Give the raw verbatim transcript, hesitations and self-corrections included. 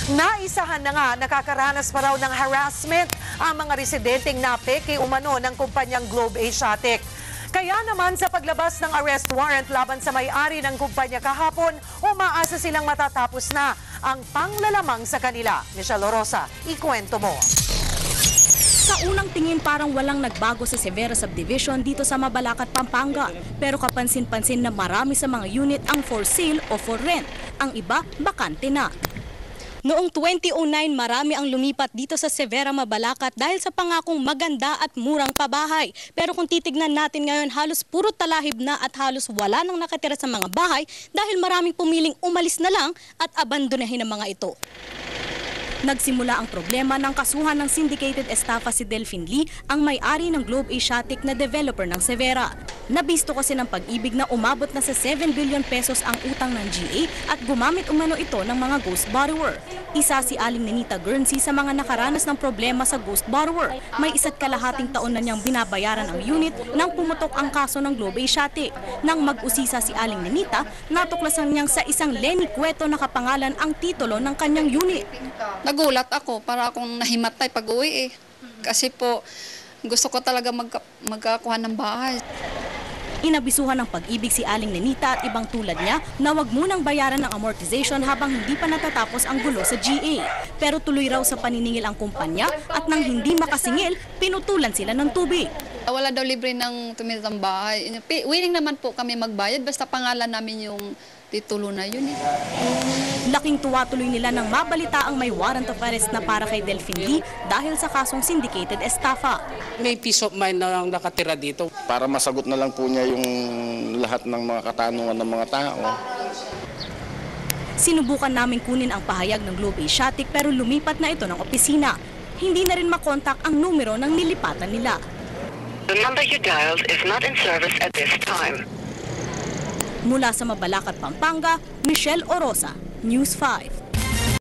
Naisahan na nga, nakakaranas pa raw ng harassment ang mga residenteng napeke umano ng kumpanyang Globe Asiatic. Kaya naman sa paglabas ng arrest warrant laban sa may-ari ng kumpanya kahapon, umaasa silang matatapos na ang panglalamang sa kanila. Michelle Orosa, ikwento mo. Sa unang tingin parang walang nagbago sa Severa Subdivision dito sa Mabalacat, Pampanga. Pero kapansin-pansin na marami sa mga unit ang for sale o for rent. Ang iba, bakante na. Noong twenty oh nine, marami ang lumipat dito sa Severa, Mabalacat dahil sa pangakong maganda at murang pabahay. Pero kung titignan natin ngayon, halos puro talahib na at halos wala nang nakatira sa mga bahay dahil maraming pumiling umalis na lang at abandonahin ang mga ito. Nagsimula ang problema ng kasuhan ng syndicated estafa si Delphine Lee, ang may-ari ng Globe Asiatic na developer ng Severa. Nabisto kasi ng pag-ibig na umabot na sa seven billion pesos ang utang ng G A at gumamit umano ito ng mga ghost borrower. Isa si Aling Nenita Guernsey sa mga nakaranas ng problema sa ghost borrower. May isa't kalahating taon na niyang binabayaran ang unit nang pumutok ang kaso ng Globe Asiatic. Nang mag-usisa si Aling Nenita, natuklasan niyang sa isang Lenny Cueto nakapangalan ang titulo ng kanyang unit. Nagulat ako, para akong nahimatay pag-uwi eh. Kasi po, gusto ko talaga mag magkakuha ng bahay. Inabisuhan ng pag-ibig si Aling Nenita at ibang tulad niya na wag munang bayaran ng amortization habang hindi pa natatapos ang gulo sa G A. Pero tuloy raw sa paniningil ang kumpanya at nang hindi makasingil, pinutulan sila ng tubig. Wala daw libre ng tumitang bahay. Willing naman po kami magbayad, basta pangalan namin yung titulo na yun eh. Laking tuwa tuloy nila nang mabalita ang may warrant of arrest na para kay Delphine Lee dahil sa kasong syndicated estafa. May peace of mind na lang nakatira dito. Para masagot na lang po niya yung lahat ng mga katanungan ng mga tao. Sinubukan namin kunin ang pahayag ng Globe Asiatic pero lumipat na ito ng opisina. Hindi na rin makontak ang numero ng nilipatan nila. The number you dialed is not in service at this time. Mula sa Mabalacat, Pampanga, Michelle Orosa, News five.